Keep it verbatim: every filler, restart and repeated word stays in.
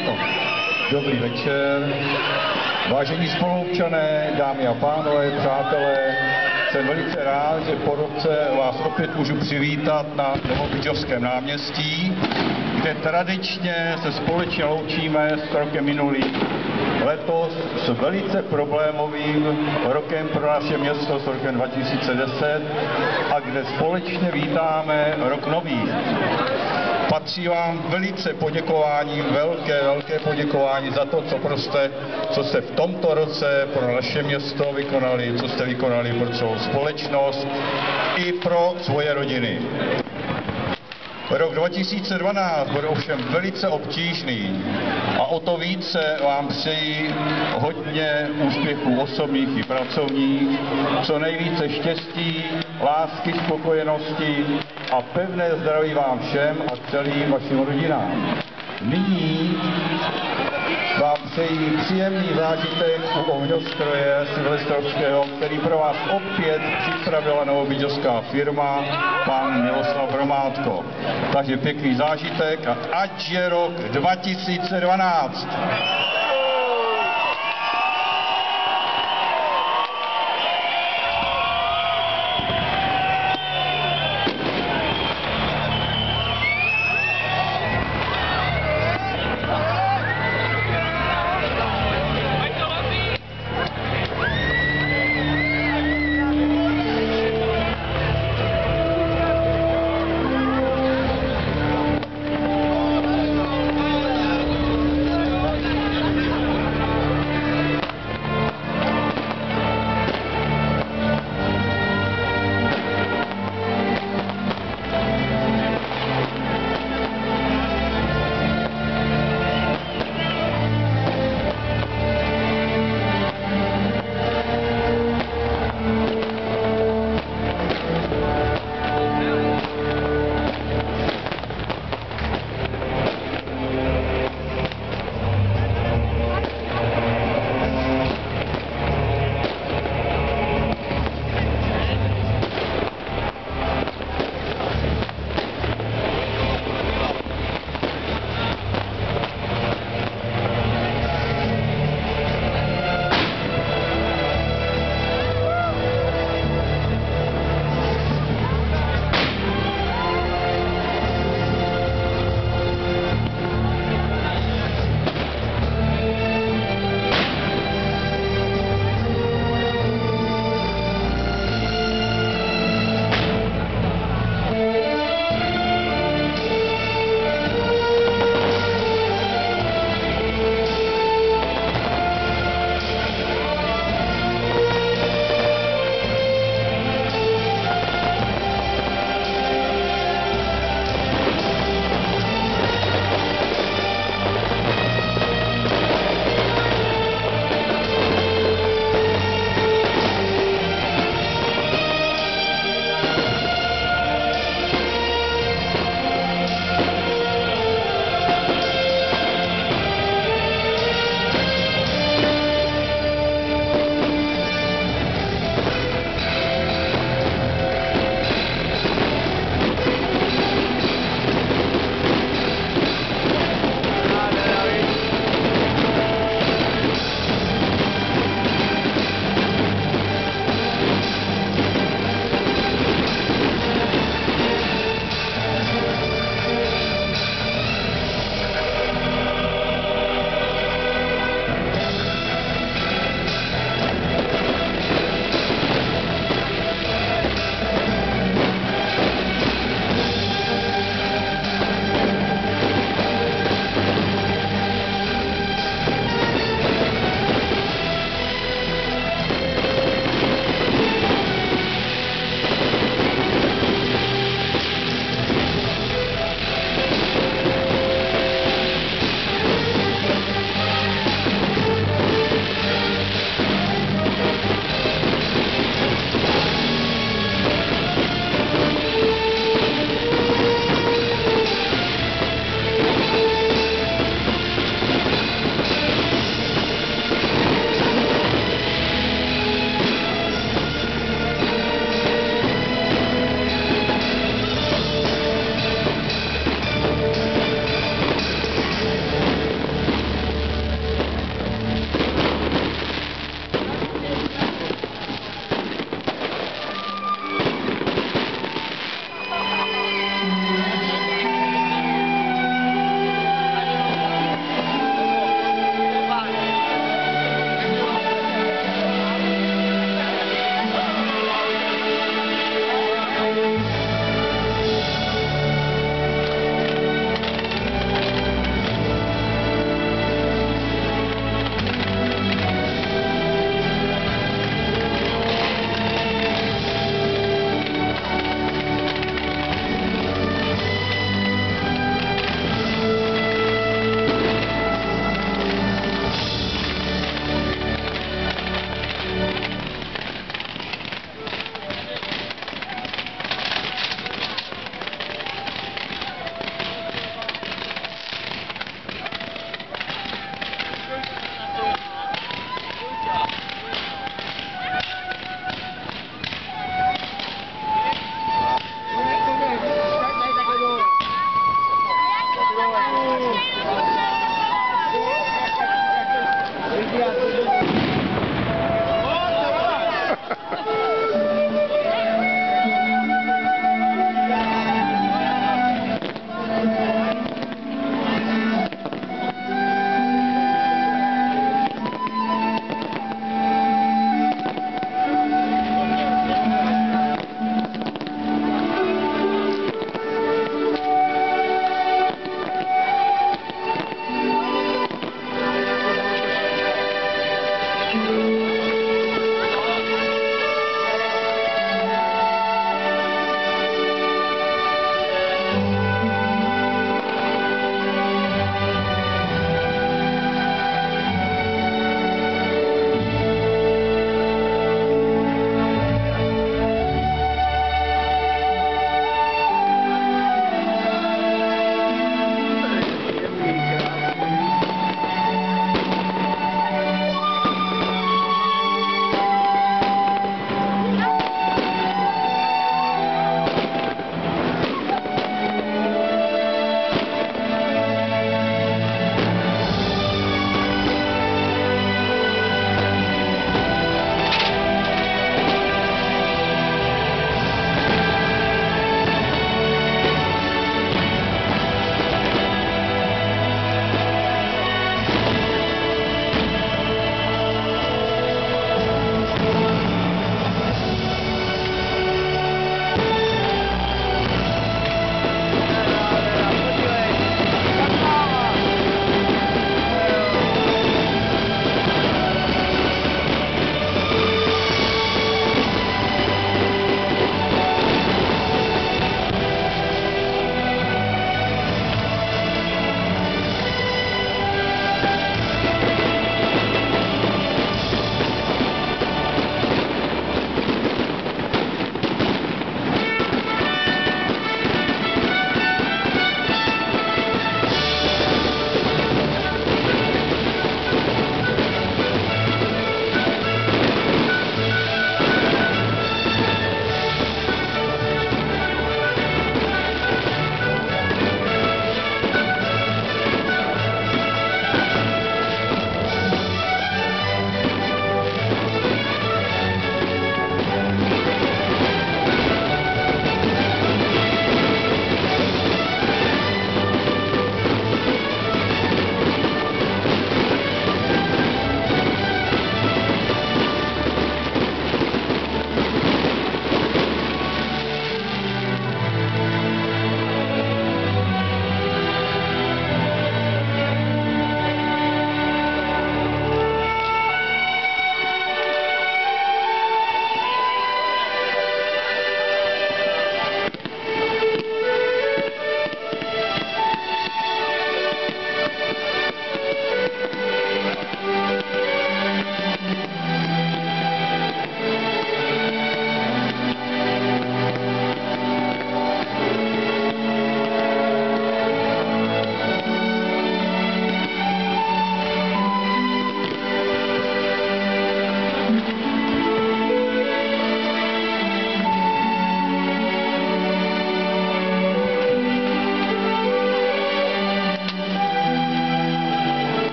to. Dobrý večer. Vážení spoluobčané, dámy a pánové, přátelé, jsem velice rád, že po roce vás opět můžu přivítat na Novobydžovském náměstí, kde tradičně se společně loučíme s rokem minulým. Letos s velice problémovým rokem pro naše město, s rokem dva tisíce deset, a kde společně vítáme rok nový. Patří vám velice poděkování, velké, velké poděkování za to, co, prostě, co jste v tomto roce pro naše město vykonali, co jste vykonali pro celou společnost i pro svoje rodiny. Rok dva tisíce dvanáct bude ovšem velice obtížný a o to více vám přeji hodně úspěchů osobních i pracovních, co nejvíce štěstí, lásky, spokojenosti a pevné zdraví vám všem a celým vašim rodinám. Nyní vám přeji příjemný zážitek u ohňostroje silvestrovského, který pro vás opět připravila novobydžovská firma, pan Miloslav Hromádko. Takže pěkný zážitek a ať je rok dva tisíce dvanáct!